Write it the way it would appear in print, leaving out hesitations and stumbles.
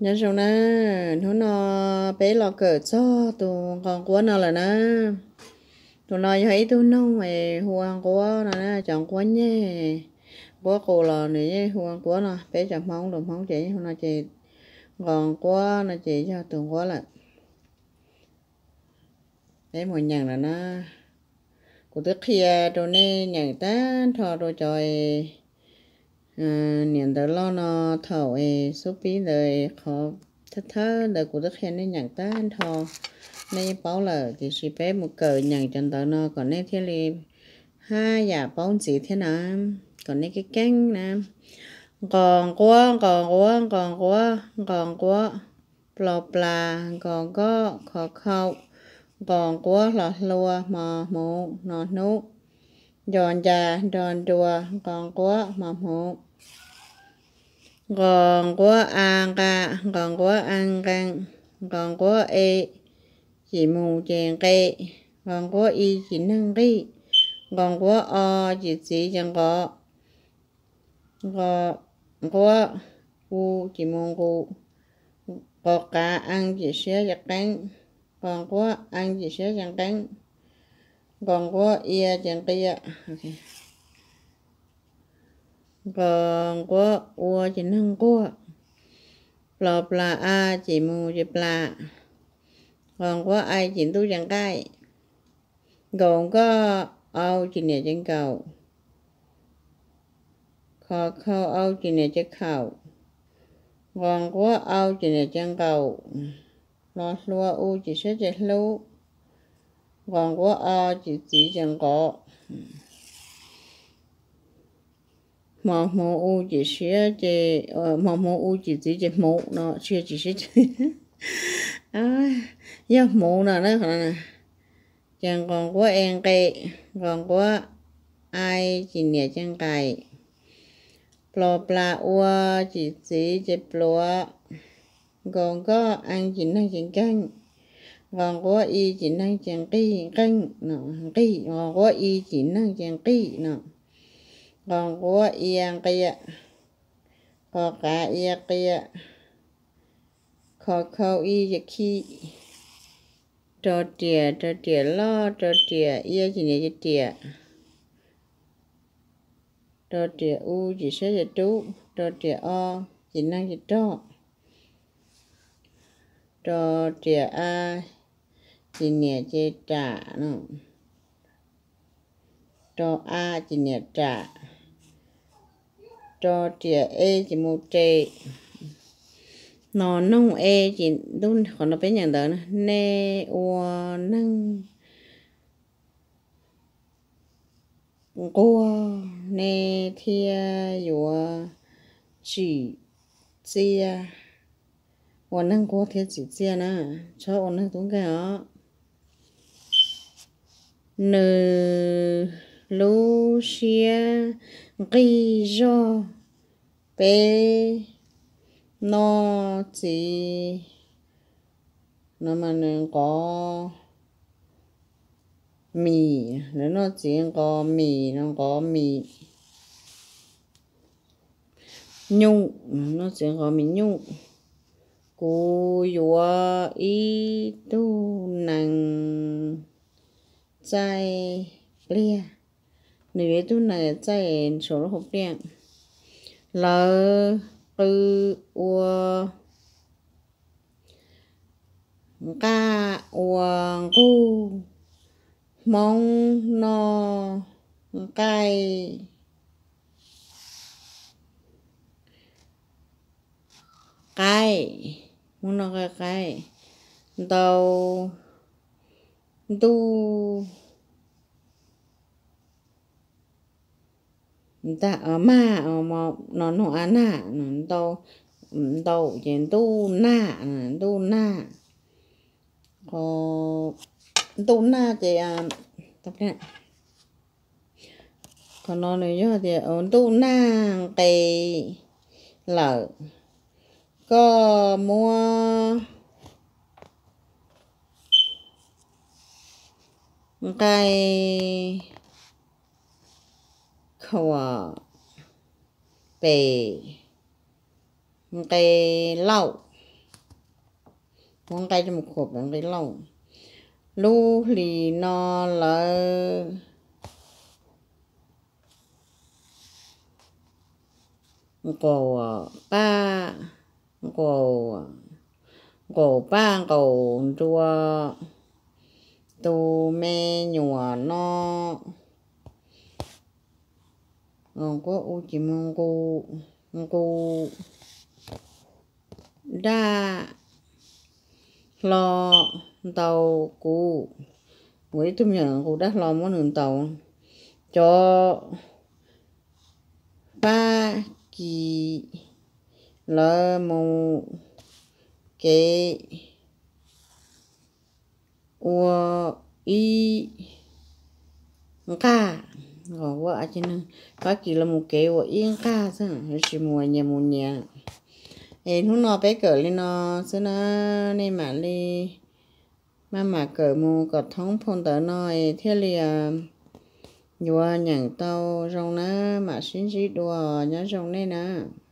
nhớ rồi nè nó bé lo cỡ cho tụi con của nó là nó tụi nó thấy tụi nó mày huang của nó nè chọn của nhé của cô là này huang của nó bé chọn mong được mong chị nó chị còn của nó chị cho tụi của là bé mọi nhận là nó của tức kia rồi nè nhận ta thò rồi trời nhận tới lo nó thầu số phí đời khó thất thớ đời của tức kia nên nhận ta thò nên bảo là thì chỉ bé một cờ nhận chân tới nó còn nên thế li hai giả bóng gì thế nào còn nên cái cánh nè còn quá bla bla còn có khó khâu còn quá là lùa mà mù nọ nú giòn già giòn đùa còn quá mà mù còn quá ăn ca còn quá ăn căng còn quá chỉ mù chèn cây còn quá chỉ năng cây còn quá chỉ chẳng có quá chỉ mù có cả ăn chỉ xé giặt cánh còn quá ăn chỉ xé giặt cánh còn quá chẳng kia okay. Còn quá chỉ năng quá bla bla chỉ mù chỉ bla còn quá ai chỉ tu chẳng cái còn có chỉ nè trên cầu khó khâu chỉ nè trên khẩu còn quá chỉ nè trên cầu lo lúa chỉ sẽ chạy lú còn quá chỉ chẳng có mà mù chỉ sẽ chạy mà mù chỉ mù nó chưa chỉ sẽ do mù nào đó nè chẳng còn quá en cây còn quá ai chỉ nè chân cày bla bla chỉ bla còn có ăn chỉ năng chỉ canh còn có chỉ năng chẳng canh nọ cây còn có chỉ năng chẳng nọ còn có ăn kia có cả kia khó khâu chỉ khi trò trìa lo trò trìa chỉ này trò trìa chỉ sẽ là trú trò trìa chỉ năng chỉ trò trìa chỉ nè chỉ trả nó trò chỉ nè trả trò trìa chỉ một trề nó nông chỉ đúng còn nó bé nhận đó nè năng cô nè thia yo chỉ chia năng cô thia chỉ chia nè cho năng đúng cái đó nơ lu xia ghi do bé nó chỉ nó mà có mì nó chỉ có mì nó có mì nhung nó chỉ có mì nhung cú yo ý tu năng trái lia nếu tu này trái số hộp đen là từ ca cu mong no cay mong no cay tàu tu ta ở mà nó ăn nà tàu chuyện tu na có tu na thì tập này còn nó này do thì tu na cây lợ có mua cây khẩu bể cây lậu món cây cho một hộp bằng cái lâu lu lì no lợ cổ ba cổ cổ ba cổ chua tu mê nhùa no còn có u chỉ mong cô đa lo tàu cụ với tôi nhận cụ đã lo món đường tàu cho ba kỳ lơ mù kế ua y ca còn quá chứ nữa ba kỳ là một kế ua y ca sao chỉ mùa nhà em hôm nọ bé cỡ lên nó sẽ nó nên mà đi mà cỡ mù cỡ thống phong tờ nói thế là vừa nhận tàu rong nó mà xin xí đùa nhớ rong này nè